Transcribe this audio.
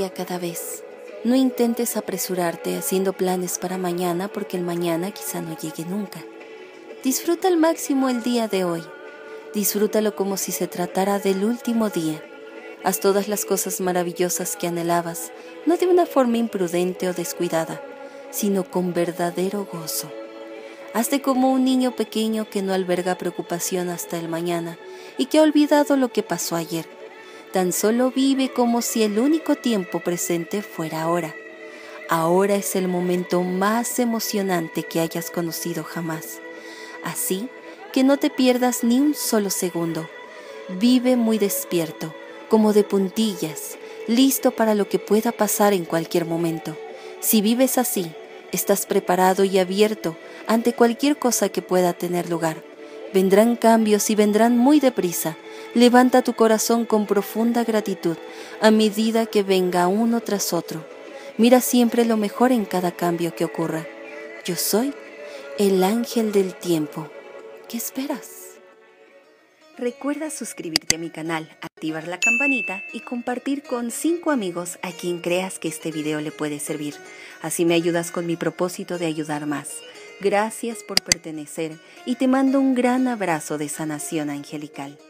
día cada vez. No intentes apresurarte haciendo planes para mañana porque el mañana quizá no llegue nunca. Disfruta al máximo el día de hoy. Disfrútalo como si se tratara del último día. Haz todas las cosas maravillosas que anhelabas, no de una forma imprudente o descuidada, sino con verdadero gozo. Hazte como un niño pequeño que no alberga preocupación hasta el mañana y que ha olvidado lo que pasó ayer. Tan solo vive como si el único tiempo presente fuera ahora. Ahora es el momento más emocionante que hayas conocido jamás. Así que no te pierdas ni un solo segundo. Vive muy despierto, como de puntillas, listo para lo que pueda pasar en cualquier momento. Si vives así, estás preparado y abierto ante cualquier cosa que pueda tener lugar. Vendrán cambios y vendrán muy deprisa. Levanta tu corazón con profunda gratitud a medida que venga uno tras otro. Mira siempre lo mejor en cada cambio que ocurra. Yo soy el ángel del tiempo. ¿Qué esperas? Recuerda suscribirte a mi canal, activar la campanita y compartir con 5 amigos a quien creas que este video le puede servir. Así me ayudas con mi propósito de ayudar más. Gracias por pertenecer y te mando un gran abrazo de sanación angelical.